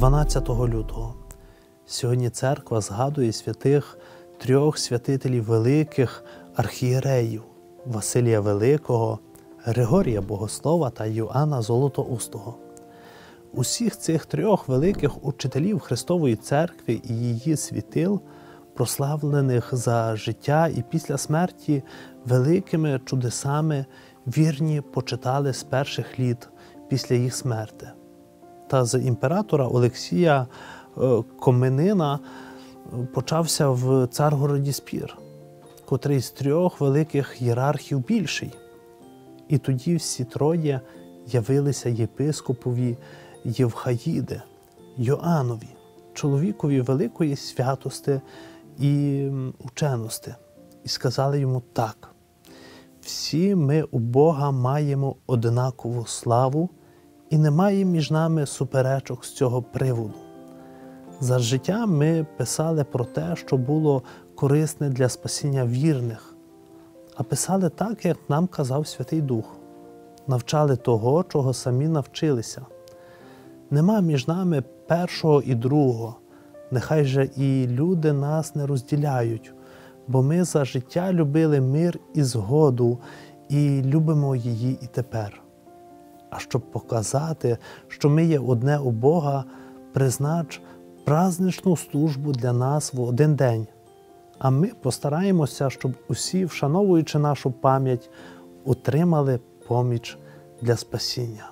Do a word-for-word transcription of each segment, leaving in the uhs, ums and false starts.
дванадцятого лютого. Сьогодні церква згадує святих трьох святителів великих архієреїв – Василія Великого, Григорія Богослова та Йоанна Золотоустого. Усіх цих трьох великих учителів Христової Церкви і її світил, прославлених за життя і після смерті великими чудесами, вірні почитали з перших літ після їх смерти. Та з імператора Олексія Комненина почався в Царгороді спір, котрий з трьох великих ієрархів більший. І тоді всі троє явилися єпископові Євхаїде, Йоаннові, чоловікові великої святости і ученості, і сказали йому так: «Всі ми у Бога маємо однакову славу, і немає між нами суперечок з цього приводу. За життя ми писали про те, що було корисне для спасіння вірних, а писали так, як нам казав Святий Дух. Навчали того, чого самі навчилися. Нема між нами першого і другого, нехай же і люди нас не розділяють, бо ми за життя любили мир і згоду, і любимо її і тепер. А щоб показати, що ми є одне у Бога, признач праздничну службу для нас в один день. А ми постараємося, щоб усі, вшановуючи нашу пам'ять, отримали поміч для спасіння».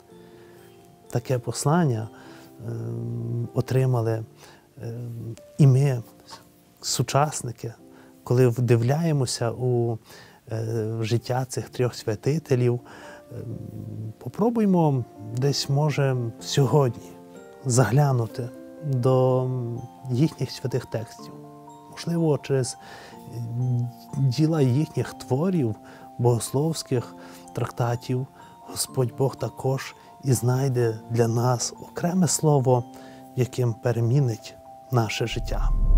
Таке послання е, отримали е, і ми, сучасники, коли вдивляємося у е, життя цих трьох святителів. Е, попробуймо десь, може, сьогодні заглянути до їхніх святих текстів. Можливо, через діла їхніх творів, богословських трактатів, Господь Бог також і знайде для нас окреме слово, яким перемінить наше життя.